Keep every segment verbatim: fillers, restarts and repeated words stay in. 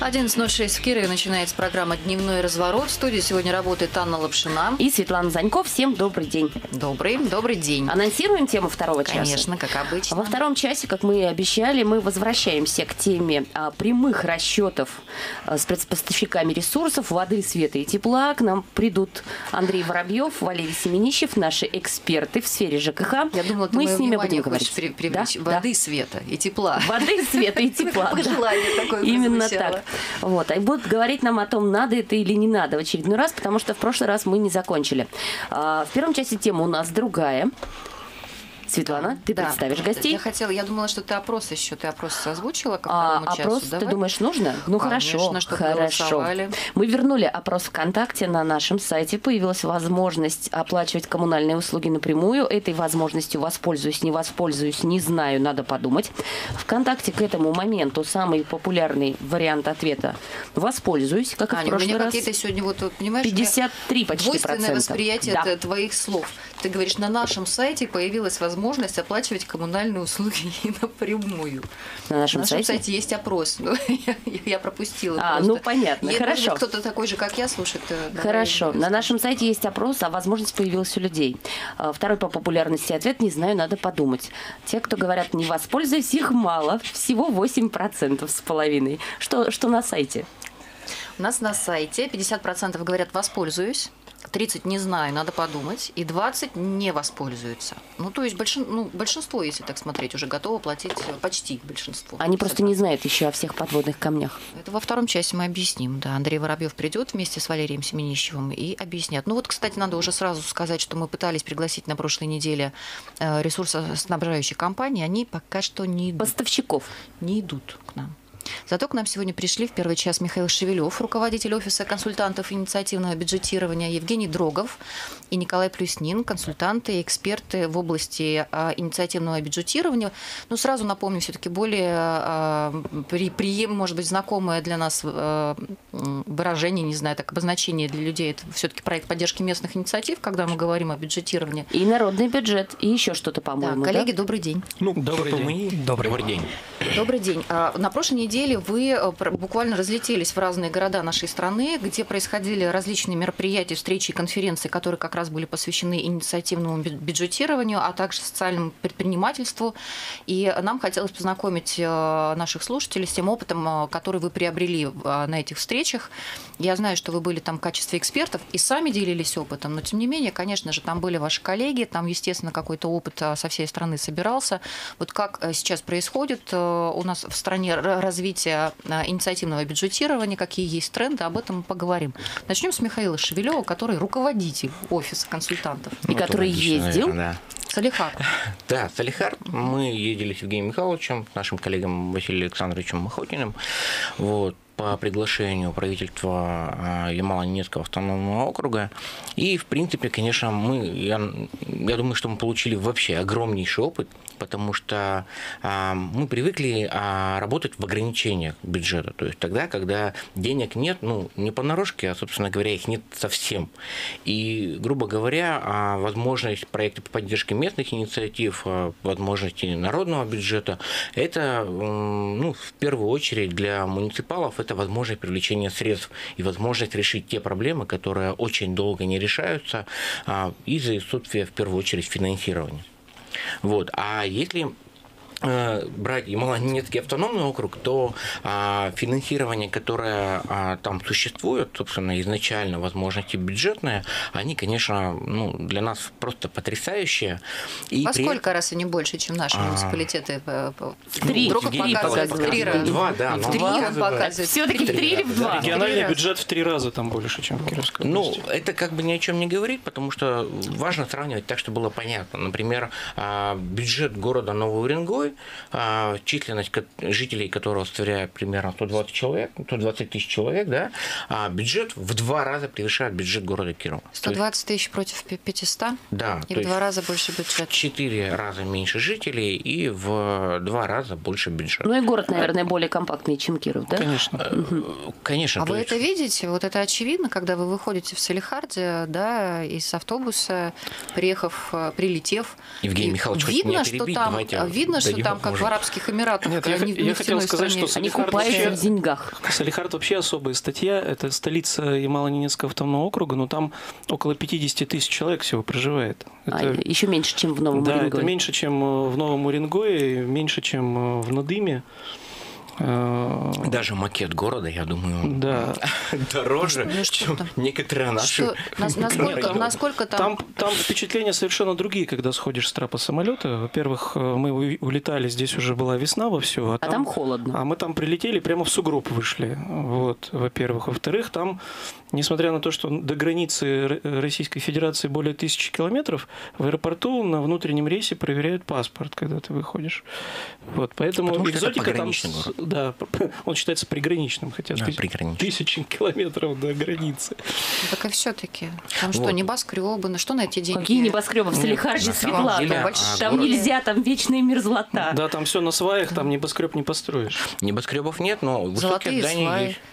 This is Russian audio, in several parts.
одиннадцать ноль шесть в Кирове начинается программа «Дневной разворот». В студии сегодня работает Анна Лапшина и Светлана Занько. Всем добрый день. Добрый, добрый день. Анонсируем тему второго часа? Конечно, как обычно. Во втором часе, как мы и обещали, мы возвращаемся к теме а, прямых расчетов а, с спецпоставщиками ресурсов воды, света и тепла. К нам придут Андрей Воробьев, Валерий Семенищев, наши эксперты в сфере ЖКХ. Я думала, ты мы с ними будем говорить. При, привлечь да? воды, да. света и тепла. Воды, света и тепла. Пожелание такое именно так. Вот. И будут говорить нам о том, надо это или не надо в очередной раз, потому что в прошлый раз мы не закончили. В первом части тема у нас другая. Светлана, ты да. представишь гостей? Я хотела, я думала, что ты опрос еще, ты опрос озвучила к а, второму часу. Опрос, Давай. Ты думаешь, нужно? Ну Конечно, хорошо, чтобы хорошо. Голосовали. Мы вернули опрос ВКонтакте на нашем сайте. Появилась возможность оплачивать коммунальные услуги напрямую. Этой возможностью воспользуюсь, не воспользуюсь, не знаю, надо подумать. ВКонтакте к этому моменту самый популярный вариант ответа воспользуюсь, как Аня, и в прошлый у меня раз. какие-то сегодня, вот, понимаешь, пятьдесят три почти двойственное процента. восприятие да. твоих слов. Ты говоришь, на нашем сайте появилась возможность оплачивать коммунальные услуги напрямую. На нашем, на нашем сайте? сайте есть опрос. я, я пропустила. А, просто. ну понятно, Если хорошо. Кто-то такой же, как я, слушает. Хорошо. На нашем сайте есть опрос, а возможность появилась у людей. Второй по популярности ответ, не знаю, надо подумать. Те, кто говорят, не воспользуюсь, их мало. Всего восемь процентов с половиной. Что, что на сайте? У нас на сайте пятьдесят процентов говорят «воспользуюсь», тридцать процентов не знаю, надо подумать, и двадцать процентов не воспользуются. Ну, то есть большин, ну, большинство, если так смотреть, уже готово платить, почти большинство. Они просто не знают еще о всех подводных камнях. Это во втором часе мы объясним. Да, Андрей Воробьев придет вместе с Валерием Семенищевым и объяснят. Ну вот, кстати, надо уже сразу сказать, что мы пытались пригласить на прошлой неделе ресурсоснабжающие компании, они пока что не идут. Поставщиков. Не идут к нам. Зато к нам сегодня пришли в первый час Михаил Шевелев, руководитель офиса консультантов инициативного бюджетирования, Евгений Дрогов и Николай Плюснин, консультанты и эксперты в области а, инициативного бюджетирования. Ну, сразу напомню, все-таки более, а, при, прием, может быть, знакомое для нас а, выражение, не знаю, так обозначение для людей, это все-таки проект поддержки местных инициатив, когда мы говорим о бюджетировании. И народный бюджет, и еще что-то, по-моему. Да, коллеги, да? добрый день. Ну, добрый день. Мы... Добрый, добрый день. Добрый день. На прошлой неделе вы буквально разлетелись в разные города нашей страны, где происходили различные мероприятия, встречи и конференции, которые как раз были посвящены инициативному бюджетированию, а также социальному предпринимательству. И нам хотелось познакомить наших слушателей с тем опытом, который вы приобрели на этих встречах. Я знаю, что вы были там в качестве экспертов и сами делились опытом, но тем не менее, конечно же, там были ваши коллеги, там, естественно, какой-то опыт со всей страны собирался. Вот как сейчас происходит у нас в стране развитие инициативного бюджетирования, какие есть тренды, об этом мы поговорим. Начнем с Михаила Шевелева, который руководитель офиса консультантов. И ну, который ездил. Наверное, да. Салихард. Да, Салихард. Мы ездили с Евгением Михайловичем, нашим коллегом Василием Александровичем Махотиным. Вот. По приглашению правительства Ямало-Ненецкого автономного округа. И, в принципе, конечно, мы, я, я думаю, что мы получили вообще огромнейший опыт, потому что а, мы привыкли а, работать в ограничениях бюджета. То есть тогда, когда денег нет, ну, не понарошке, а, собственно говоря, их нет совсем. И, грубо говоря, а, возможность проекта по поддержке местных инициатив, а, возможности народного бюджета, это, ну, в первую очередь для муниципалов это возможность привлечения средств и возможность решить те проблемы, которые очень долго не решаются а, из-за отсутствия, в первую очередь, финансирования. Вот. А если брать Ямало-Ненецкий автономный округ, то а, финансирование, которое а, там существует, собственно, изначально возможности бюджетные, они, конечно, ну, для нас просто потрясающие. И Во при... сколько раз они больше, чем наши а... муниципалитеты? В три. Дрогов показывает в три раза. Два, да. В три он показывает. Все-таки в три или в два? Региональный бюджет в три раза там больше, чем в Кировской области. Ну, это как бы ни о чем не говорит, потому что важно сравнивать так, чтобы было понятно. Например, бюджет города Новый Уренгой, численность жителей которого составляет примерно сто двадцать человек, сто двадцать тысяч человек, да, а бюджет в два раза превышает бюджет города Кирова. сто двадцать тысяч против пятисот? Да. И в два раза больше бюджет? В четыре раза меньше жителей и в два раза больше бюджета. Ну и город, наверное, более компактный, чем Киров, да? Конечно. Угу. Конечно. А вы есть... это видите? Вот это очевидно, когда вы выходите в Салихарде, да, из автобуса, приехав, прилетев. Евгений Михайлович, видно, меня что перебить, там, давайте видно, что там, как может. в Арабских Эмиратах. Нет, я, я хотел сказать, что Они Салихард купаются вообще, в деньгах. Салихард вообще особая статья. Это столица Ямало-Ненецкого автономного округа, но там около пятьдесят тысяч человек всего проживает. Это, А, еще меньше, чем в Новом да, Уренгое. это меньше, чем в Новом Уренгое, меньше, чем в Надыме. Даже макет города, я думаю, да. дороже, Ну, что чем там? некоторые наши. Что, нас- насколько, насколько там... Там, там впечатления совершенно другие, когда сходишь с трапа самолета. Во-первых, мы у- улетали, здесь уже была весна вовсю. А, А там холодно. А мы там прилетели, прямо в сугроб вышли. Вот, во-первых. Во-вторых, там, несмотря на то, что до границы Р- Российской Федерации более тысячи километров, в аэропорту на внутреннем рейсе проверяют паспорт, когда ты выходишь. Вот, поэтому Потому что это экзотика там... пограничный город. Да, он считается приграничным, хотя Да, тысяч- приграничным. тысячи километров до границы. Так и все-таки. Там что, Вот. небоскребы, на что на эти деньги? Какие небоскребы в Салихарде, на самом Светлана? деле, а, Там город- нельзя, там вечная мерзлота. Да, там все на сваях, там небоскреб не построишь. Небоскребов нет, но высокие Золотые здания сваи. есть.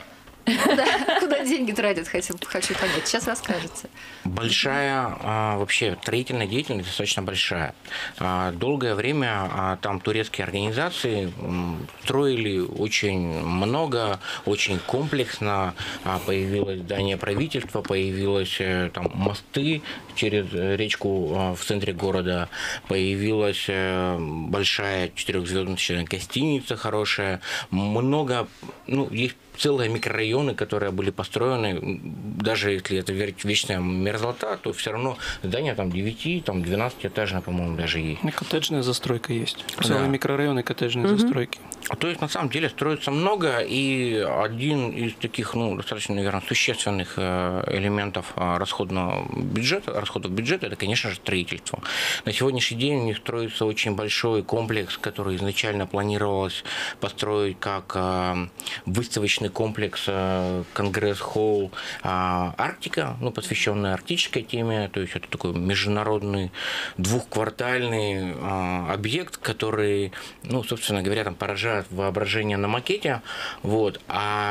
Куда- Куда деньги тратят, хочу, хочу понять. Сейчас расскажете. Большая а, вообще строительная деятельность достаточно большая. А, долгое время а, там турецкие организации м, строили очень много, очень комплексно. А, появилось здание правительства, появилось э, там мосты через э, речку а, в центре города, появилась э, большая четырехзвездочная гостиница хорошая, много, ну, есть целые микрорайоны, которые были построены, даже если это вечная мерзлота, то все равно здания там девять, там двенадцатиэтажные, по-моему, даже есть. И коттеджная застройка есть. Да. Целые микрорайоны коттеджной застройки. То есть, на самом деле, строится много, и один из таких, ну, достаточно, наверное, существенных э, элементов э, расходного бюджета, расходов бюджета, это, конечно же, строительство. На сегодняшний день у них строится очень большой комплекс, который изначально планировалось построить как э, выставочный комплекс э, Конгресс-холл э, Арктика, ну, посвященный арктической теме, то есть это такой международный двухквартальный э, объект, который, ну, собственно говоря, там поражает воображение на макете, вот,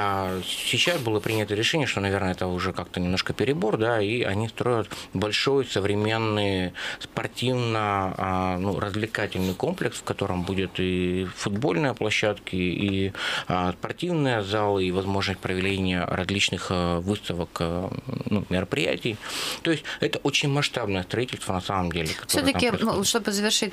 а сейчас было принято решение, что, наверное, это уже как-то немножко перебор, да, и они строят большой современный спортивно, ну, развлекательный комплекс, в котором будет и футбольные площадки, и спортивные залы, и возможность проведения различных выставок, ну, мероприятий. То есть это очень масштабное строительство на самом деле. Все-таки, ну, чтобы завершить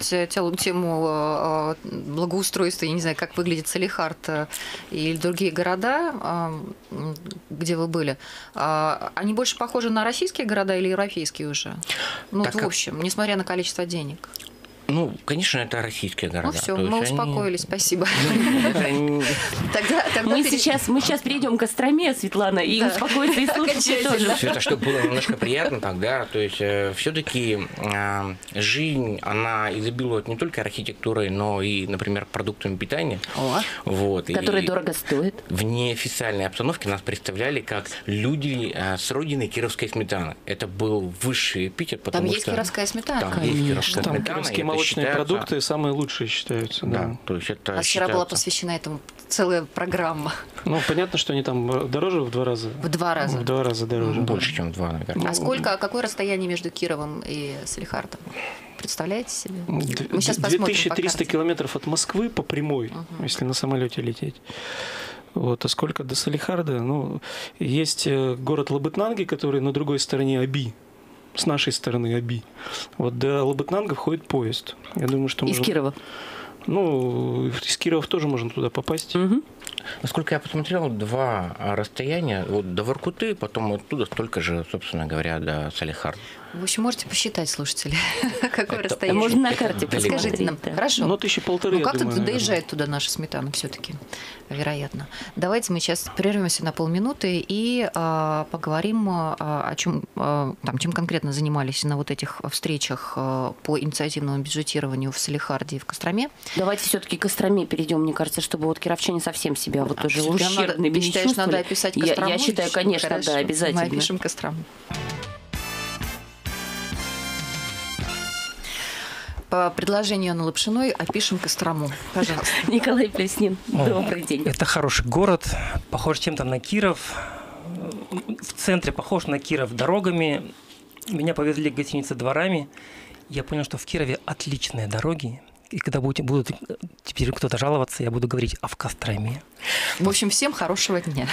тему благоустройства, я не знаю, как выглядит Салихард и другие города, где вы были, они больше похожи на российские города или европейские уже? Ну, Так, в общем, несмотря на количество денег. Ну, конечно, это российские города. Ну все, То мы есть успокоились, они... спасибо. Это не- Тогда, тогда Мы пере- сейчас, мы сейчас перейдем к Костроме, Светлана, и Да. успокоиться и слушатели тоже. Все это, чтобы было немножко приятно тогда. То есть все-таки жизнь, она изобилует не только архитектурой, но и, например, продуктами питания. О, Вот. который И дорого стоит. в неофициальной обстановке нас представляли как люди э, с родины кировской сметаны. Это был высший эпитет, Там потому есть что... кировская сметана. Там Конечно. есть кировская Там сметана, и кировские это молочные считается- продукты самые лучшие считаются. Да. Да, то есть это У нас вчера была считается- посвящена этому целая программа. Ну, понятно, что они там дороже в два раза. В два раза. В два раза дороже. да. Больше, чем два, наверное. А сколько, какое расстояние между Кировом и Салихардом? Представляете себе? Д- Мы сейчас посмотрим две тысячи по триста карте. километров от Москвы по прямой, если на самолете лететь. Вот. А сколько до Салихарда? Ну, есть э, город Лабытнанги, который на другой стороне Аби. С нашей стороны Аби. Вот до Лабытнанга входит поезд. Я думаю, что Из можно- Кирова. Ну, из Кирова тоже можно туда попасть. Мгм. Насколько я посмотрел, два расстояния. Вот до Воркуты, потом оттуда столько же, собственно говоря, до Салихарда. В общем, можете посчитать, слушатели, какое А расстояние. можно на карте Далеко. Подскажите нам. посмотреть, да. Хорошо. Ну, тысячи полторы, Ну, я как-то думаю, наверное. доезжает туда наша сметана все-таки, вероятно. Давайте мы сейчас прервемся на полминуты и а, поговорим, а, о чем, а, там, чем конкретно занимались на вот этих встречах а, по инициативному бюджетированию в Салихарде и в Костроме. Давайте все-таки к Костроме перейдем, мне кажется, чтобы вот кировчане совсем себя вот уже Всё-таки нам надо- ущербными ты не считаешь, надо чувствовали. описать Я- Кострому? Я считаю, конечно, Хорошо. да, обязательно. Мы опишем Кострому. По предложению Анны Лапшиной опишем Кострому. Пожалуйста. Николай Плеснин, О, добрый день. Это хороший город, похож чем-то на Киров. В центре похож на Киров дорогами. Меня повезли к гостинице дворами. Я понял, что в Кирове отличные дороги. И когда будут, будут теперь кто-то жаловаться, я буду говорить, а в Костроме? В общем, всем хорошего дня.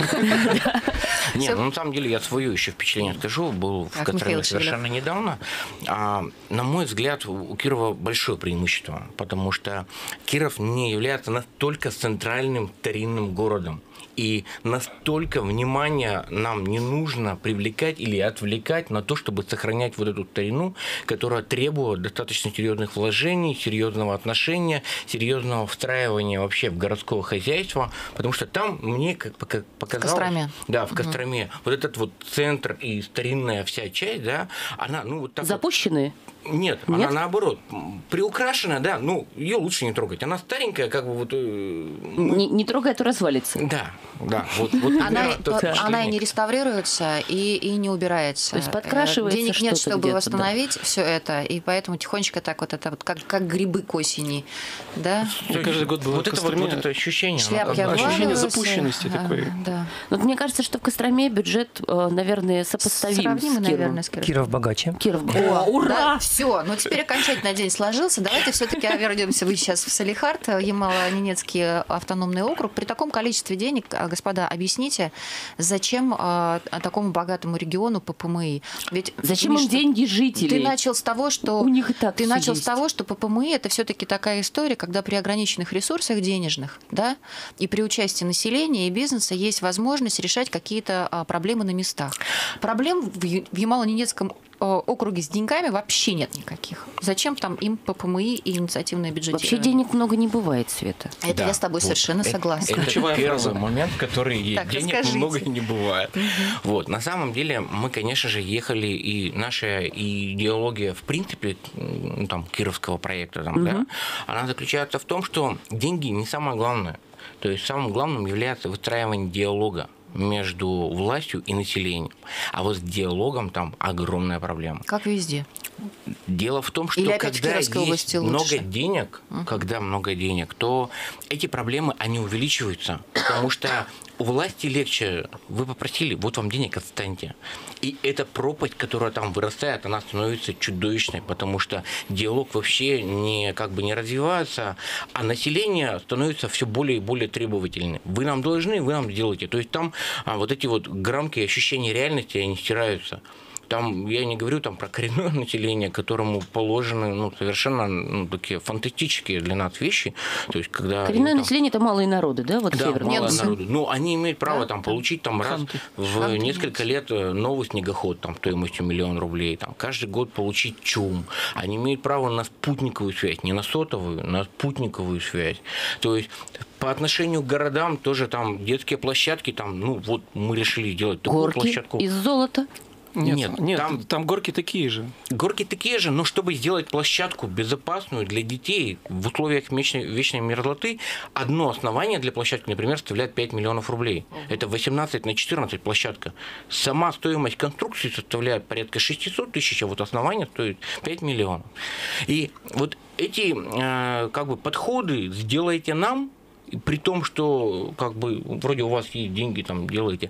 Нет, ну, на самом деле я свое еще впечатление скажу. Был в Костроме совершенно недавно. А, на мой взгляд, у Кирова большое преимущество, потому что Киров не является настолько центральным старинным городом. И настолько внимания нам не нужно привлекать или отвлекать на то, чтобы сохранять вот эту старину, которая требует достаточно серьезных вложений, серьезного отношения, серьезного встраивания вообще в городское хозяйство, потому что там мне как показалось... В Костроме. Да, в Костроме. Угу. Вот этот вот центр и старинная вся часть, да, она, ну, вот так запущенные? Вот... Нет, Нет, она наоборот, приукрашена, да, ну, ее лучше не трогать. Она старенькая, как бы вот... Мы... Не, не трогай, а то развалится. Да, да. Вот, вот она, то, она и не реставрируется, и, и не убирается. То есть подкрашивается. Денег нет, чтобы восстановить да. все это, и поэтому тихонечко так вот это вот, как, как грибы к осени, да? Каждый год было вот это вот, вот это ощущение. Шляпки ощущение запущенности а, такое. Да. Вот мне кажется, что в Костроме бюджет, наверное, сопоставим Сравнимый, с Кировом. наверное, с Кировом. Киров богаче. Киров богаче. О, ура! Да, все, ну теперь окончательно день сложился. Давайте все-таки вернемся вы сейчас в Салехард, Ямало-Ненецкий автономный округ. При таком количестве денег, господа, объясните, зачем а, такому богатому региону ППМИ? Ведь зачем им деньги жителей? Ты начал с того, что у них и так ты начал есть. с того, что ППМИ это все-таки такая история, когда при ограниченных ресурсах денежных, да, и при участии населения и бизнеса есть возможность решать какие-то а, проблемы на местах. Проблем в, в Ямало-Ненецком округе с деньгами вообще нет никаких. Зачем там им ППМИ и инициативное бюджетирование? Вообще денег много не бывает, Света. Это да, я с тобой вот, совершенно это, согласна. Это ключевой первый момент, который так, денег расскажите. Много не бывает. Угу. Вот, на самом деле мы, конечно же, ехали, и наша идеология, в принципе, ну, там, кировского проекта, там, угу. да, она заключается в том, что деньги не самое главное. То есть самым главным является выстраивание диалога между властью и населением. А вот с диалогом там огромная проблема. Как везде. Дело в том, что Или когда есть много денег, uh-huh. когда много денег, то эти проблемы, они увеличиваются, потому что у власти легче. Вы попросили, вот вам денег, отстаньте. И эта пропасть, которая там вырастает, она становится чудовищной, потому что диалог вообще не, как бы не развивается, а население становится все более и более требовательным. Вы нам должны, вы нам сделаете. То есть там а, вот эти вот громкие ощущения реальности, они стираются. Там, я не говорю там про коренное население, которому положены ну, совершенно ну, такие фантастические для нас вещи. То есть, когда коренное там... население – это малые народы, да? Вот да, северные. малые народы. Но они имеют право да, там, да. получить там, раз Ханты. в Ханты несколько лет новый снегоход там, стоимостью миллион рублей. Там, каждый год получить ЧУМ. Они имеют право на спутниковую связь, не на сотовую, на спутниковую связь. То есть по отношению к городам тоже там детские площадки, там, ну вот мы решили сделать такую горки площадку. Из золота. Нет, нет, нет там, там горки такие же. Горки такие же, но чтобы сделать площадку безопасную для детей в условиях вечной, вечной мерзлоты, одно основание для площадки, например, составляет пять миллионов рублей. Это восемнадцать на четырнадцать площадка. Сама стоимость конструкции составляет порядка шестьсот тысяч, а вот основание стоит пять миллионов. И вот эти э, как бы, подходы сделайте нам, при том, что как бы вроде у вас есть деньги, там делаете.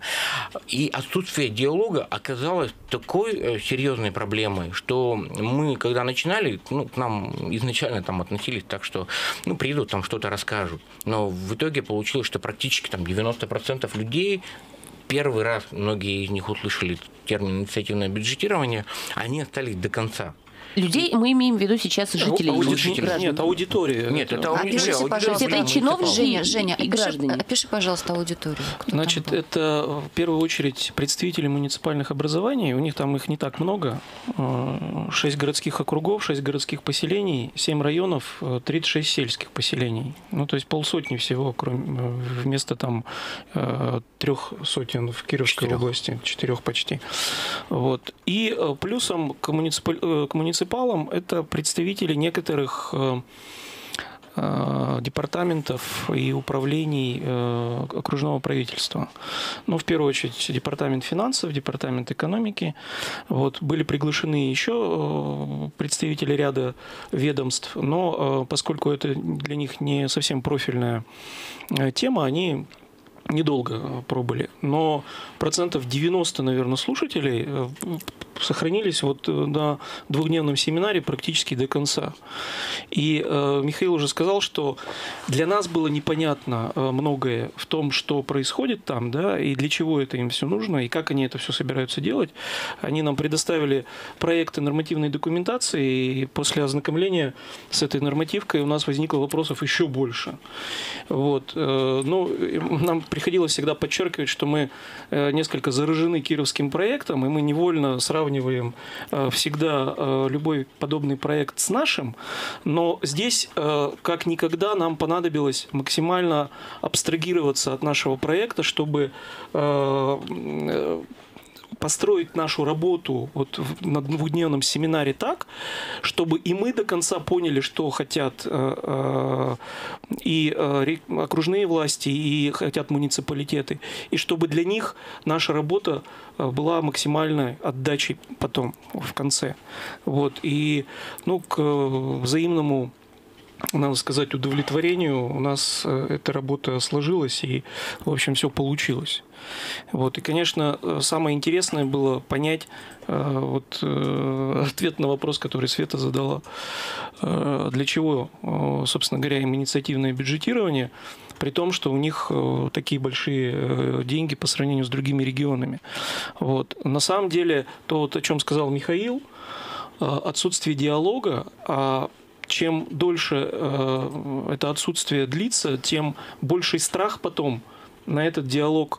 И отсутствие диалога оказалось такой серьезной проблемой, что мы, когда начинали, ну, к нам изначально там относились так, что ну, приедут, там что-то расскажут. Но в итоге получилось, что практически там девяносто процентов людей первый раз, многие из них услышали термин инициативное бюджетирование, они остались до конца. Людей мы имеем в виду сейчас жителей. Аудитория. Нет, аудитория. Нет, это аудитория. Опишите, пожалуйста, это чиновники Женя, Женя, и опиши, граждане. Опиши, пожалуйста, аудиторию. Кто Значит, это в первую очередь представители муниципальных образований. У них там их не так много. Шесть городских округов, шесть городских поселений, семь районов, тридцать шесть сельских поселений. Ну, то есть полсотни всего, кроме, вместо там трех сотен в Кировской Четырех. области, четырех почти. Вот. И плюсом к муниципальным к муниципалам это представители некоторых э, э, департаментов и управлений э, окружного правительства. Ну, в первую очередь, департамент финансов, департамент экономики. Вот, были приглашены еще э, представители ряда ведомств, но э, поскольку это для них не совсем профильная э, тема, они недолго пробыли. Но процентов девяносто, наверное, слушателей сохранились вот на двухдневном семинаре практически до конца. И э, Михаил уже сказал, что для нас было непонятно э, многое в том, что происходит там, да, и для чего это им все нужно, и как они это все собираются делать. Они нам предоставили проекты нормативной документации, и после ознакомления с этой нормативкой у нас возникло вопросов еще больше. Вот. Э, ну, нам приходилось всегда подчеркивать, что мы э, несколько заражены кировским проектом, и мы невольно сравниваем э, всегда э, любой подобный проект с нашим, но здесь э, как никогда нам понадобилось максимально абстрагироваться от нашего проекта, чтобы э, э, построить нашу работу вот на двухдневном семинаре так, чтобы и мы до конца поняли, что хотят э, э, и э, окружные власти, и хотят муниципалитеты, и чтобы для них наша работа была максимальной отдачей потом, в конце. Вот. И ну, к взаимному, надо сказать, удовлетворению у нас эта работа сложилась, и, в общем, все получилось. Вот. И, конечно, самое интересное было понять вот, ответ на вопрос, который Света задала. Для чего, собственно говоря, им инициативное бюджетирование, при том, что у них такие большие деньги по сравнению с другими регионами. Вот. На самом деле, то, вот, о чем сказал Михаил, отсутствие диалога, а чем дольше э, это отсутствие длится, тем больший страх потом на этот диалог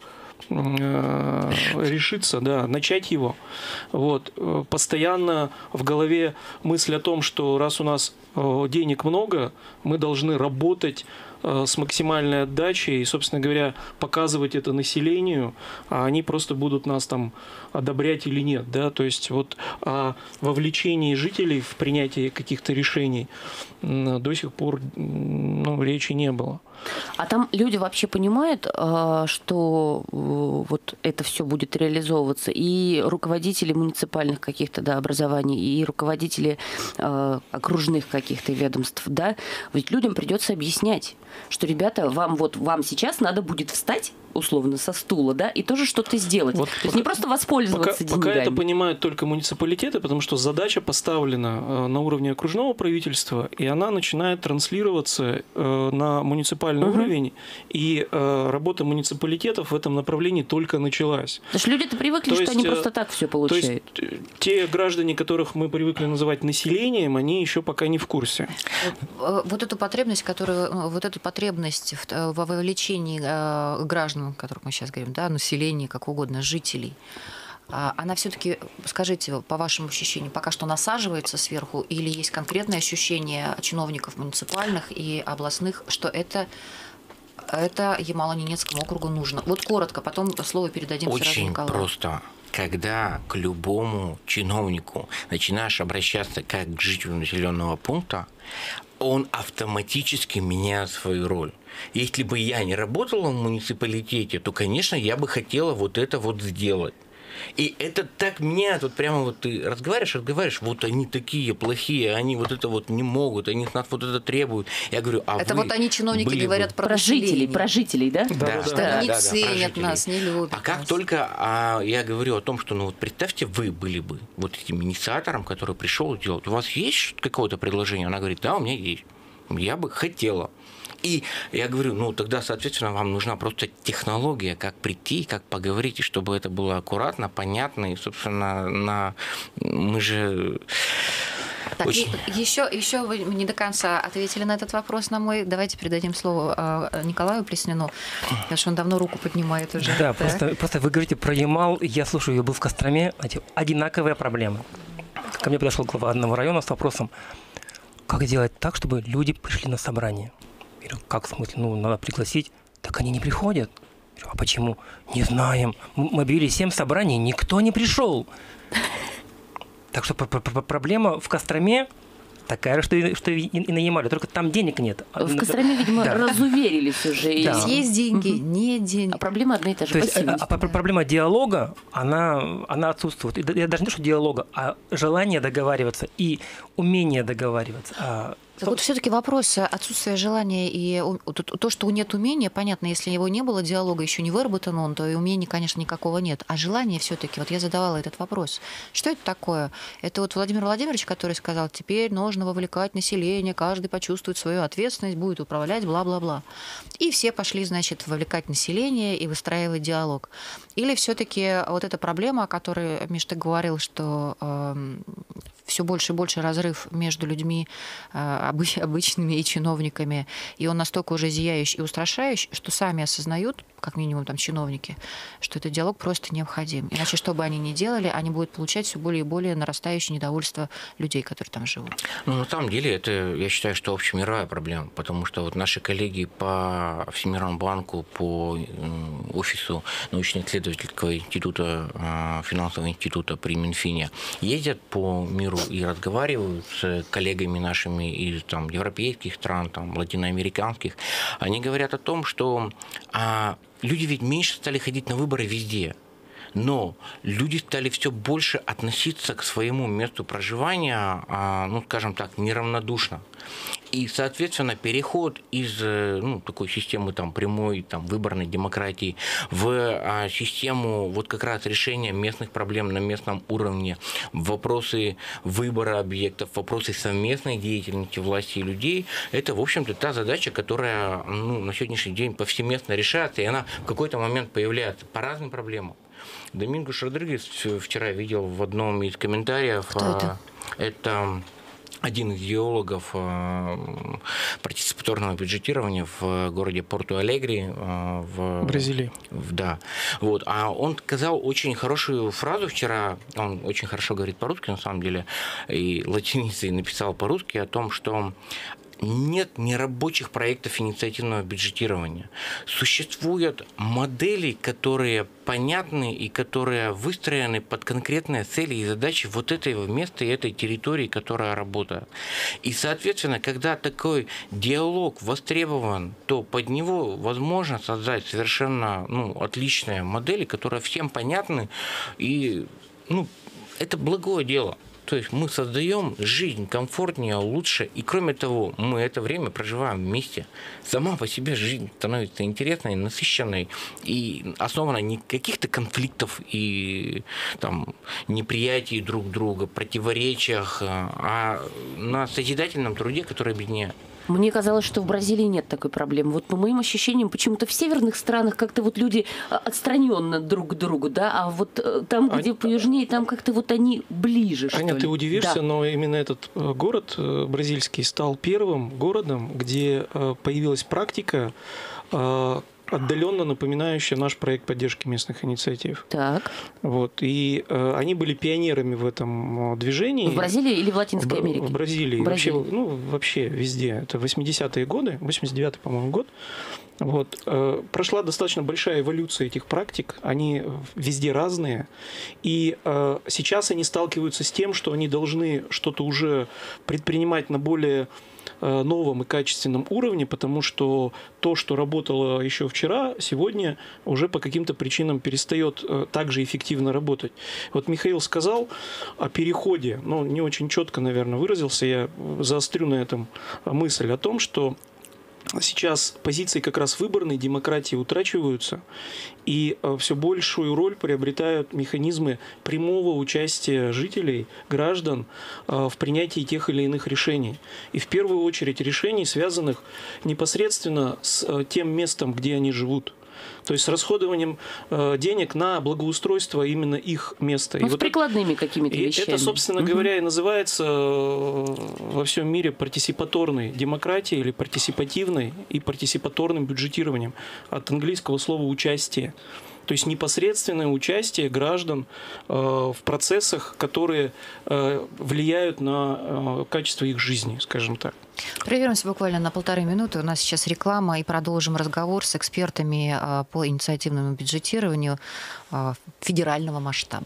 э, решиться, да, начать его. Вот. Постоянно в голове мысль о том, что раз у нас э, денег много, мы должны работать э, с максимальной отдачей и, собственно говоря, показывать это населению, а они просто будут нас там одобрять или нет. Да? То есть вот о вовлечении жителей в принятие каких-то решений до сих пор ну, речи не было. А там люди вообще понимают, что вот это все будет реализовываться, и руководители муниципальных каких-то да, образований, и руководители окружных каких-то ведомств, да, ведь людям придется объяснять, что, ребята, вам вот вам сейчас надо будет встать условно со стула, да, и тоже что-то сделать. Вот То пока, есть не просто воспользоваться пока, деньгами. Пока это понимают только муниципалитеты, потому что задача поставлена на уровне окружного правительства, и она начинает транслироваться на муниципальный угу. уровень, и работа муниципалитетов в этом направлении только началась. Потому что люди-то привыкли, то что есть, они просто так все получают. То есть те граждане, которых мы привыкли называть населением, они еще пока не в курсе. Вот эту потребность, которую, вот эту потребность в вовлечении граждан, о которых мы сейчас говорим, да, населения, как угодно, жителей, она все-таки, скажите, по вашему ощущению, пока что насаживается сверху, или есть конкретное ощущение чиновников муниципальных и областных, что это, это Ямало-Ненецкому округу нужно? Вот коротко, потом слово передадим сразу Николаю. Очень просто. Когда к любому чиновнику начинаешь обращаться как к жителю населенного пункта, он автоматически меняет свою роль. Если бы я не работала в муниципалитете, то, конечно, я бы хотела вот это вот сделать. И это так меняет, вот прямо вот ты разговариваешь, разговариваешь, вот они такие плохие, они вот это вот не могут, они с нас вот это требуют. Я говорю, а это вы вот они, чиновники, говорят бы... про, про жителей, про жителей, да? Да, да, что да, они да, не ценят да, нас, не любят А как нас. только а, я говорю о том, что, ну вот представьте, вы были бы вот этим инициатором, который пришел делать, у вас есть какое-то предложение? Она говорит, да, у меня есть, я бы хотела. И я говорю, ну тогда, соответственно, вам нужна просто технология, как прийти, как поговорить, и чтобы это было аккуратно, понятно, и, собственно, на... мы же... Так, очень... еще, еще вы не до конца ответили на этот вопрос на мой. Давайте передадим слово Николаю Плеснину, потому что он давно руку поднимает уже. Да, просто, просто вы говорите про Ямал, я слушаю, я был в Костроме, одинаковая проблема. Ко мне подошел глава одного района с вопросом, как сделать так, чтобы люди пришли на собрание. Я говорю, как в смысле? Ну, надо пригласить. Так они не приходят. Я говорю, а почему? Не знаем. Мы объявили семь собраний, никто не пришел. Так что проблема в Костроме такая же, что и, что и на Ямале, только там денег нет. В Костроме, видимо, да. разуверились уже. Да. Есть деньги, угу. нет денег. А проблема одна и та же. То есть, а, а проблема диалога, она, она отсутствует. И даже не то, что диалога, а желание договариваться и умение договариваться. А Так вот все-таки вопрос отсутствия желания и то, что нет умения, понятно, если его не было, диалога еще не выработан он, то и умения, конечно, никакого нет. А желание все-таки, вот я задавала этот вопрос. Что это такое? Это вот Владимир Владимирович, который сказал, теперь нужно вовлекать население, каждый почувствует свою ответственность, будет управлять, бла-бла-бла. И все пошли, значит, вовлекать население и выстраивать диалог. Или все-таки вот эта проблема, о которой, Миш, ты говорил, что э, все больше и больше разрыв между людьми э, обычными и чиновниками, и он настолько уже зияющий и устрашающий, что сами осознают, как минимум там чиновники, что этот диалог просто необходим. Иначе, что бы они ни делали, они будут получать все более и более нарастающее недовольство людей, которые там живут. Ну, на самом деле, это, я считаю, что общемировая проблема, потому что вот наши коллеги по Всемирному банку, по офису научно-исследовательского института, финансового института при Минфине ездят по миру и разговаривают с коллегами нашими из там, европейских стран, там, латиноамериканских. Они говорят о том, что а, люди ведь меньше стали ходить на выборы везде. Но люди стали все больше относиться к своему месту проживания, ну, скажем так, неравнодушно. И, соответственно, переход из ну, такой системы там, прямой там, выборной демократии в а, систему вот как раз решения местных проблем на местном уровне, вопросы выбора объектов, вопросы совместной деятельности власти и людей, это, в общем-то, та задача, которая ну, на сегодняшний день повсеместно решается, и она в какой-то момент появляется по разным проблемам. Домингос Родригес вчера видел в одном из комментариев. Кто это? Это один из идеологов партиципаторного бюджетирования в городе Порту-Алегри в Бразилии. Да. Вот. А он сказал очень хорошую фразу вчера, он очень хорошо говорит по-русски, на самом деле, и латиницей написал по-русски о том, что нет нерабочих проектов инициативного бюджетирования. Существуют модели, которые понятны и которые выстроены под конкретные цели и задачи вот этого места и этой территории, которая работает. И, соответственно, когда такой диалог востребован, то под него возможно создать совершенно ну, отличные модели, которые всем понятны, и ну, это благое дело. То есть мы создаем жизнь комфортнее, лучше, и кроме того, мы это время проживаем вместе. Сама по себе жизнь становится интересной, насыщенной и основана не каких-то конфликтов и там, неприятий друг друга, противоречиях, а на созидательном труде, который объединяет. Мне казалось, что в Бразилии нет такой проблемы. Вот по моим ощущениям, почему-то в северных странах как-то вот люди отстраненно друг к другу, да, а вот там, где Аня, поюжнее, там как-то вот они ближе, что Аня, ли. ты удивишься, да. но именно этот город бразильский стал первым городом, где появилась практика, отдаленно напоминающая наш проект поддержки местных инициатив. Так. Вот. И э, они были пионерами в этом движении. В Бразилии или в Латинской в, Америке? В Бразилии. Бразилии. Вообще, ну, вообще везде. Это восьмидесятые годы, восемьдесят девятый, по-моему, год. Вот. Э, прошла достаточно большая эволюция этих практик. Они везде разные. И э, сейчас они сталкиваются с тем, что они должны что-то уже предпринимать на более новом и качественном уровне, потому что то, что работало еще вчера, сегодня уже по каким-то причинам перестает так же эффективно работать. Вот Михаил сказал о переходе, но не очень четко, наверное, выразился, я заострю на этом мысль о том, что сейчас позиции как раз выборной демократии утрачиваются, и все большую роль приобретают механизмы прямого участия жителей, граждан в принятии тех или иных решений. И в первую очередь решений, связанных непосредственно с тем местом, где они живут. То есть с расходованием э, денег на благоустройство именно их места. Ну, и с вот прикладными какими-то и вещами. Это, собственно угу. говоря, и называется э, во всем мире партисипаторной демократией или партисипативной и партисипаторным бюджетированием. От английского слова «участие». То есть непосредственное участие граждан э, в процессах, которые э, влияют на э, качество их жизни, скажем так. Прервемся буквально на полторы минуты. У нас сейчас реклама, и продолжим разговор с экспертами э, по инициативному бюджетированию э, федерального масштаба.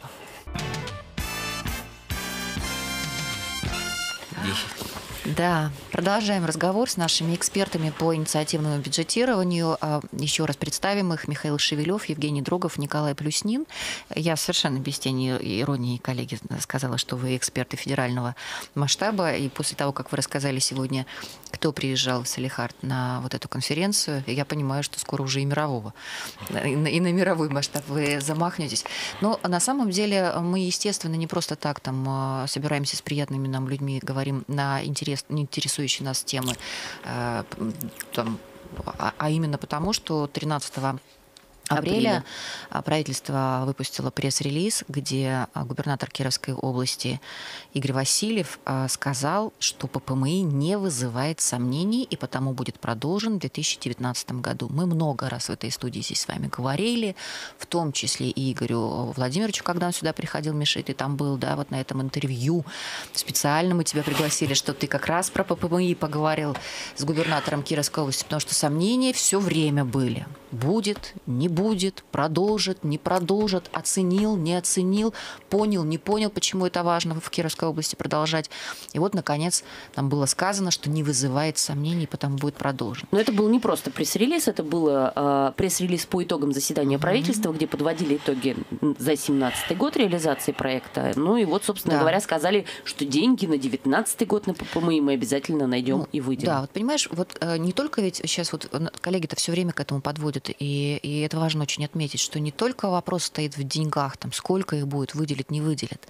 Да, продолжаем разговор с нашими экспертами по инициативному бюджетированию. Еще раз представим их: Михаил Шевелев, Евгений Дрогов, Николай Плюснин. Я совершенно без тени иронии, коллеги, сказала, что вы эксперты федерального масштаба. И после того, как вы рассказали сегодня, кто приезжал в Салехард на вот эту конференцию, я понимаю, что скоро уже и мирового, и на, и на мировой масштаб вы замахнетесь. Но на самом деле мы, естественно, не просто так там собираемся с приятными нам людьми, говорим на интерес, интересующие нас темы, там, а, а именно потому, что тринадцатого апреля правительство выпустило пресс-релиз, где губернатор Кировской области Игорь Васильев сказал, что ППМИ не вызывает сомнений и потому будет продолжен в две тысячи девятнадцатом году. Мы много раз в этой студии здесь с вами говорили, в том числе и Игорю Владимировичу, когда он сюда приходил, Миша, ты там был, да, вот на этом интервью. Специально мы тебя пригласили, что ты как раз про ППМИ поговорил с губернатором Кировской области, потому что сомнения все время были. Будет, не будет, продолжит, не продолжит, оценил, не оценил, понял, не понял, почему это важно в Кировской области продолжать. И вот, наконец, там было сказано, что не вызывает сомнений, потому будет продолжен. Но это был не просто пресс-релиз, это был э, пресс-релиз по итогам заседания правительства, mm-hmm. где подводили итоги за семнадцатый год реализации проекта. Ну и вот, собственно да. говоря, сказали, что деньги на девятнадцатый год на ППМИ мы обязательно найдем ну, и выделим. Да, вот понимаешь, вот э, не только ведь сейчас вот коллеги-то все время к этому подводят, и, и это важно очень отметить, что не только вопрос стоит в деньгах, там, сколько их будет, выделить, не выделят,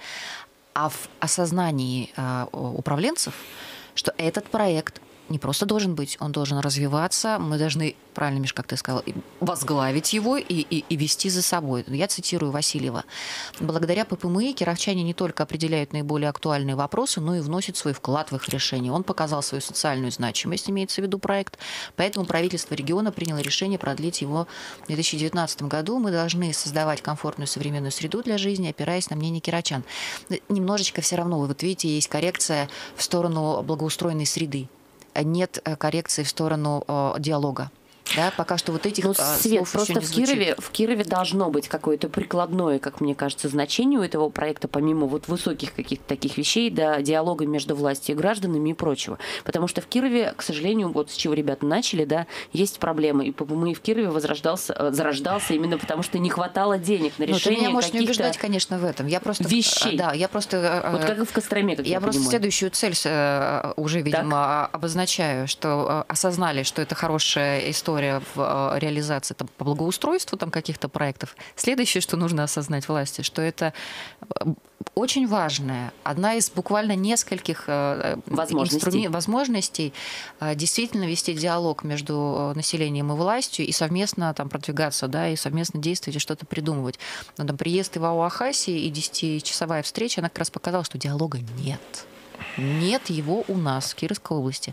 а в осознании э, управленцев, что этот проект не просто должен быть, он должен развиваться, мы должны, правильно, Миш, как ты сказал, возглавить его и, и, и вести за собой. Я цитирую Васильева. Благодаря ППМИ кировчане не только определяют наиболее актуальные вопросы, но и вносят свой вклад в их решение. Он показал свою социальную значимость, имеется в виду проект, поэтому правительство региона приняло решение продлить его в две тысячи девятнадцатом году. Мы должны создавать комфортную современную среду для жизни, опираясь на мнение кировчан. Немножечко все равно, вот видите, есть коррекция в сторону благоустроенной среды. Нет коррекции в сторону э, диалога. Да, пока что вот этих ну, слов Свет, просто не в Кирове, в Кирове должно быть какое-то прикладное, как мне кажется, значение у этого проекта, помимо вот высоких каких-то таких вещей, да, диалога между властью и гражданами и прочего. Потому что в Кирове, к сожалению, вот с чего ребята начали, да, есть проблемы. И ППМИ в Кирове возрождался, зарождался именно потому, что не хватало денег на решение каких-то... Ну, ты меня можешь не убеждать, конечно, в этом. Я просто... Вещей. Да, я просто... Вот как и в Костроме, как я, я просто понимаю. Следующую цель уже, видимо, так? обозначаю, что осознали, что это хорошая история в реализации там, по благоустройству там, каких-то проектов. Следующее, что нужно осознать власти, что это очень важная, одна из буквально нескольких возможностей, инструмен... возможностей действительно вести диалог между населением и властью и совместно там, продвигаться, да, и совместно действовать и что-то придумывать. Но там приезд Ивао Ахаси и десятичасовая встреча, она как раз показала, что диалога нет. Нет его у нас в Кировской области.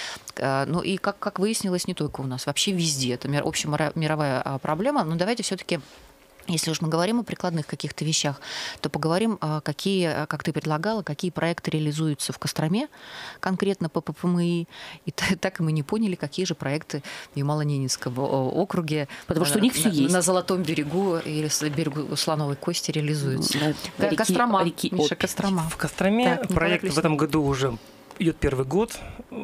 Ну и, как, как выяснилось, не только у нас, вообще везде. Это общемировая проблема. Но давайте все-таки, если уж мы говорим о прикладных каких-то вещах, то поговорим, какие, как ты предлагала, какие проекты реализуются в Костроме, конкретно по ППМИ. И так и мы не поняли, какие же проекты в Ямало-Ненецком округе, потому что у них все на, есть. На Золотом берегу или берегу Слоновой Кости реализуются. Да, реки, Кострома, реки, Миша, Кострома. В Костроме так, проект в этом году уже идет первый год.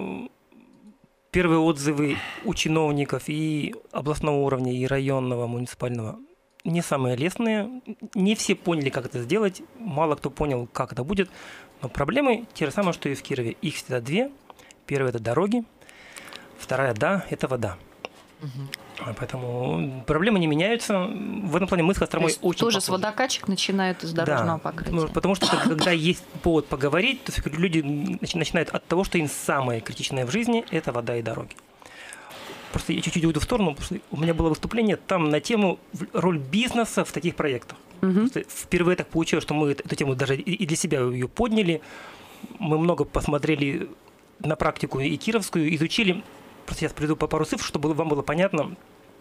Первые отзывы у чиновников и областного уровня, и районного, муниципального не самые лестные. Не все поняли, как это сделать. Мало кто понял, как это будет. Но проблемы те же самые, что и в Кирове. Их всегда две. Первая – это дороги. Вторая – да, это вода. Угу. Поэтому проблемы не меняются. В этом плане мы с Костромой очень тоже похожи. С водокачек начинают из дорожного да, покрытия. Потому что когда есть повод поговорить, то люди начинают от того, что им самое критичное в жизни – это вода и дороги. Просто я чуть-чуть уйду в сторону, потому что у меня было выступление там на тему роль бизнеса в таких проектах. Угу. Впервые так получилось, что мы эту тему даже и для себя ее подняли. Мы много посмотрели на практику и кировскую, изучили. Просто сейчас приведу по пару цифр, чтобы вам было понятно,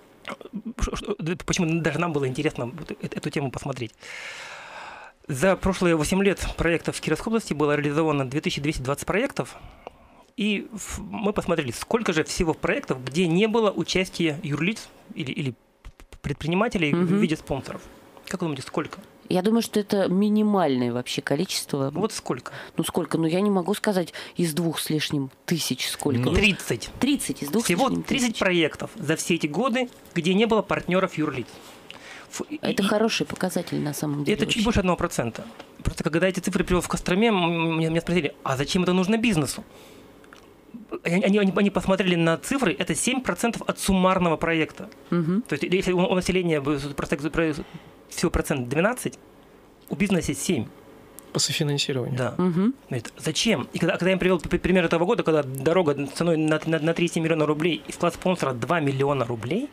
почему даже нам было интересно эту тему посмотреть. За прошлые восемь лет проектов в Кировской области было реализовано две тысячи двести двадцать проектов. И мы посмотрели, сколько же всего проектов, где не было участия юрлиц или, или предпринимателей mm-hmm. в виде спонсоров. Как вы думаете, сколько? Я думаю, что это минимальное вообще количество. Вот сколько? Ну сколько? Ну я не могу сказать из двух с лишним тысяч сколько. тридцать. тридцать из двух Всего с лишним тридцать тысяч. проектов за все эти годы, где не было партнеров юрлиц. Это И- хороший показатель на самом деле. Это чуть очень. больше одного процента. Просто когда эти цифры привел в Костроме, м- меня, меня спросили, а зачем это нужно бизнесу? Они, они, они посмотрели на цифры, это семь процентов от суммарного проекта. Мгм. То есть если у, у населения бы просто всего процент двенадцать, у бизнеса семь. По софинансированию. Да. Мгм. Говорит, зачем? И когда, когда я им привел п- пример этого года, когда дорога ценой на, на, на тридцать миллионов рублей и вклад спонсора два миллиона рублей,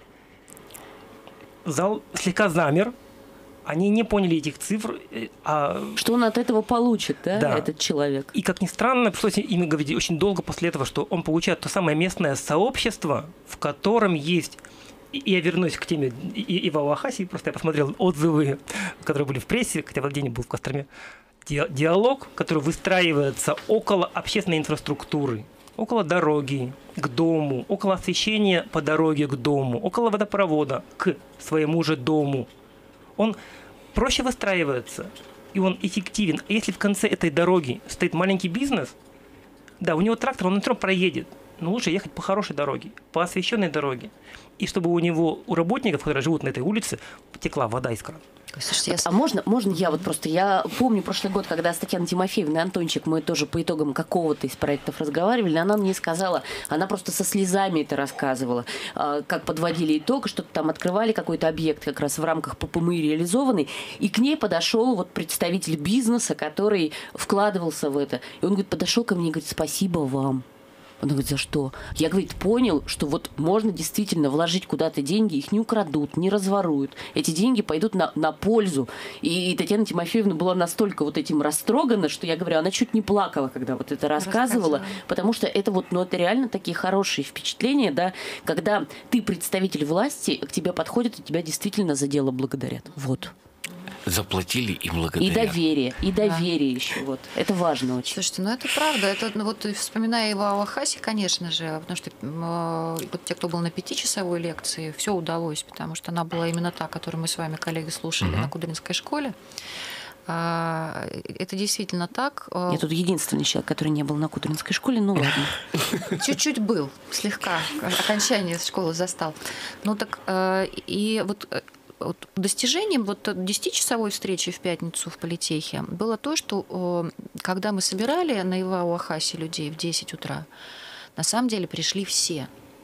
зал слегка замер. Они не поняли этих цифр. э, А... Что он от этого получит, да, Да. этот человек? И, как ни странно, пришлось им говорить очень долго после этого, что он получает то самое местное сообщество, в котором есть... И я вернусь к теме И- И- Ивао Ахаси, просто я посмотрел отзывы, которые были в прессе, хотя в этот день был в Костроме. Ди- Диалог, который выстраивается около общественной инфраструктуры, около дороги к дому, около освещения по дороге к дому, около водопровода к своему же дому. Он проще выстраивается, и он эффективен. А если в конце этой дороги стоит маленький бизнес, да, у него трактор, он на трём проедет, но лучше ехать по хорошей дороге, по освещенной дороге. И чтобы у него, у работников, которые живут на этой улице, потекла вода из крана. Слушайте, я с- А можно, можно я вот просто, я помню прошлый год, когда с Татьяной Тимофеевной и Антончик, мы тоже по итогам какого-то из проектов разговаривали, она мне сказала, она просто со слезами это рассказывала, а, как подводили итог, что-то там открывали какой-то объект как раз в рамках ППМИ реализованный, и к ней подошел вот представитель бизнеса, который вкладывался в это. И он, говорит, подошел ко мне и говорит, спасибо вам. Она говорит, за что? Я, говорит, понял, что вот можно действительно вложить куда-то деньги, их не украдут, не разворуют. Эти деньги пойдут на, на пользу. И Татьяна Тимофеевна была настолько вот этим растрогана, что я говорю, она чуть не плакала, когда вот это рассказывала, Рассказывала. потому что это вот, ну, это реально такие хорошие впечатления, да, когда ты представитель власти, к тебе подходят и тебя действительно за дело благодарят. Вот. Заплатили и И благодарят. доверие, и доверие еще. Вот. Это важно очень. Слушайте, ну это правда. Это, ну, вот вспоминая Ивао Ахаси, конечно же, потому что э, вот те, кто был на пятичасовой лекции, все удалось, потому что она была именно та, которую мы с вами, коллеги, слушали Мгм. на Кудринской школе. А, это действительно так. А, Я тут единственный человек, который не был на Кудринской школе, ну ладно. Чуть-чуть был, слегка. Окончание школы застал. Ну так э, и вот э, вот достижением вот десятичасовой встречи в пятницу в политехе было то, что э, когда мы собирали на Ивао Ахаси людей в десять утра, на самом деле пришли все.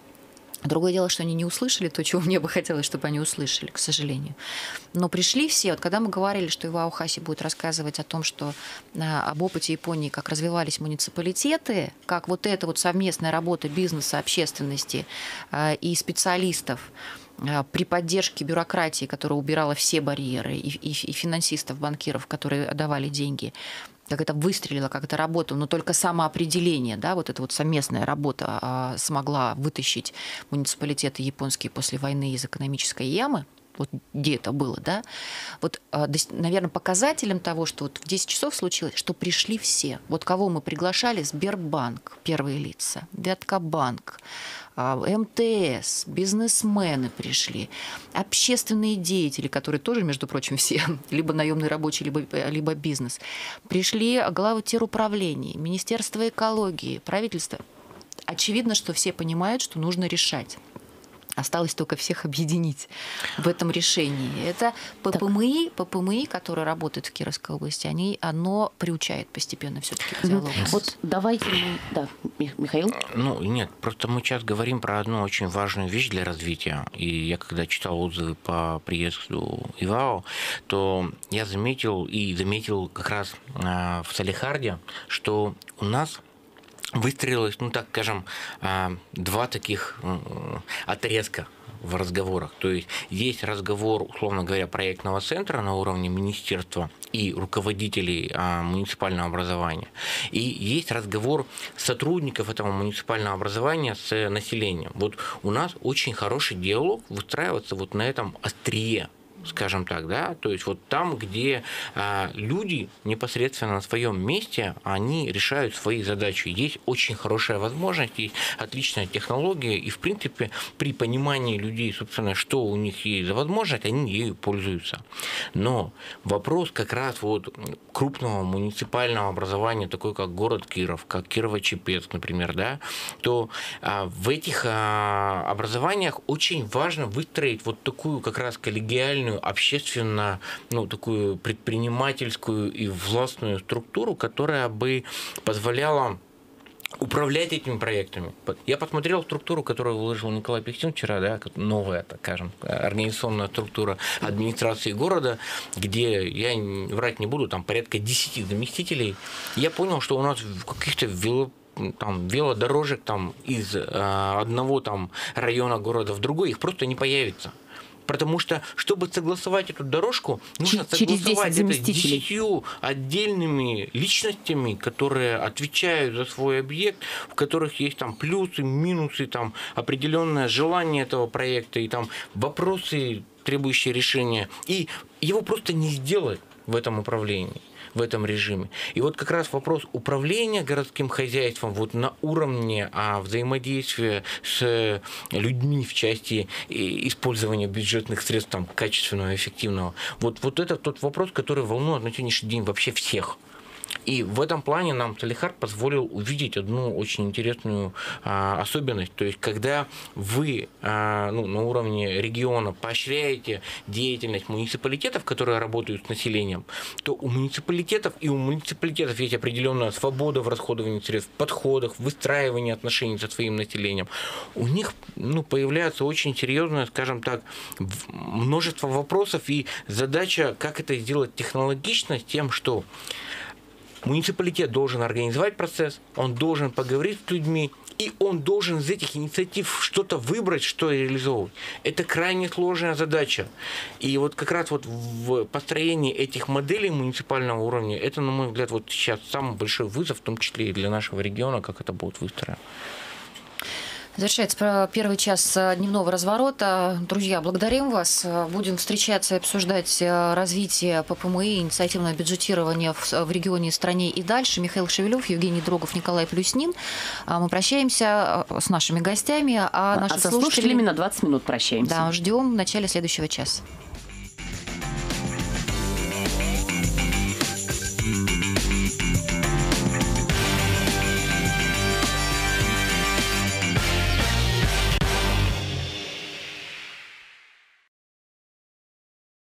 Другое дело, что они не услышали то, чего мне бы хотелось, чтобы они услышали, к сожалению. Но пришли все. Вот когда мы говорили, что Ивао Ахаси будет рассказывать о том, что а, об опыте Японии, как развивались муниципалитеты, как вот эта вот совместная работа бизнеса, общественности а, и специалистов а, при поддержке бюрократии, которая убирала все барьеры, и, и, и финансистов, банкиров, которые давали деньги, как это выстрелило, как это работало, но только самоопределение, да, вот эта вот совместная работа а, смогла вытащить муниципалитеты японские после войны из экономической ямы, вот где это было, да, вот, а, дос- наверное, показателем того, что вот в десять часов случилось, что пришли все. Вот кого мы приглашали: Сбербанк, первые лица, Вяткобанк, а, МТС, бизнесмены пришли, общественные деятели, которые тоже, между прочим, все, либо наемные рабочие, либо, либо бизнес, пришли главы теруправлений, Министерство экологии, правительство. Очевидно, что все понимают, что нужно решать. Осталось только всех объединить в этом решении. Это ППМИ, ППМИ, которое работает в Кировской области, они, оно приучает постепенно все-таки к диалогу. Вот давайте мы... Да, Мих- Михаил? Ну, нет, просто мы сейчас говорим про одну очень важную вещь для развития. И я когда читал отзывы по приезду Ивао, то я заметил и заметил как раз а, в Салехарде, что у нас выстроилось, ну так скажем, а, два таких м, отрезка в разговорах. То есть есть разговор, условно говоря, проектного центра на уровне министерства и руководителей а, муниципального образования. И есть разговор сотрудников этого муниципального образования с населением. Вот у нас очень хороший диалог выстраивается вот на этом острие скажем так, да, то есть вот там, где а, люди непосредственно на своем месте, они решают свои задачи. Есть очень хорошая возможность, есть отличная технология, и, в принципе, при понимании людей, собственно, что у них есть за возможность, они ею пользуются. Но вопрос как раз вот крупного муниципального образования, такой как город Киров, как Кирово-Чепецк, например, да, то а, в этих а, образованиях очень важно выстроить вот такую как раз коллегиальную, общественно, ну, такую предпринимательскую и властную структуру, которая бы позволяла управлять этими проектами. Я посмотрел структуру, которую выложил Николай Пихтин вчера, да, новая, так скажем, организационная структура администрации города, где, я врать не буду, там порядка десяти заместителей. Я понял, что у нас в каких-то вело там, велодорожек там, из э, одного там, района города в другой, их просто не появится. Потому что, чтобы согласовать эту дорожку, нужно согласовать это с десятью отдельными личностями, которые отвечают за свой объект, в которых есть там плюсы, минусы, там определенное желание этого проекта и там вопросы, требующие решения. И его просто не сделать в этом управлении, в этом режиме. И вот как раз вопрос управления городским хозяйством вот на уровне а, взаимодействия с людьми в части использования бюджетных средств там, качественного, эффективного, вот, вот это тот вопрос, который волнует на сегодняшний день вообще всех. И в этом плане нам Салихард позволил увидеть одну очень интересную а, особенность. То есть, когда вы а, ну, на уровне региона поощряете деятельность муниципалитетов, которые работают с населением, то у муниципалитетов и у муниципалитетов есть определенная свобода в расходовании средств, в подходах, в выстраивании отношений со своим населением. У них ну, появляется очень серьезное, скажем так, множество вопросов и задача, как это сделать технологично, с тем, что муниципалитет должен организовать процесс, он должен поговорить с людьми, и он должен из этих инициатив что-то выбрать, что реализовывать. Это крайне сложная задача. И вот как раз вот в построении этих моделей муниципального уровня, это, на мой взгляд, вот сейчас самый большой вызов, в том числе и для нашего региона, как это будет выстроено. Завершается первый час дневного разворота. Друзья, благодарим вас. Будем встречаться и обсуждать развитие ППМИ, инициативное бюджетирование в, в регионе, стране и дальше. Михаил Шевелев, Евгений Дрогов, Николай Плюснин. Мы прощаемся с нашими гостями. А, наши а со слушатели... слушателями на двадцать минут прощаемся. Да, ждем в начале следующего часа.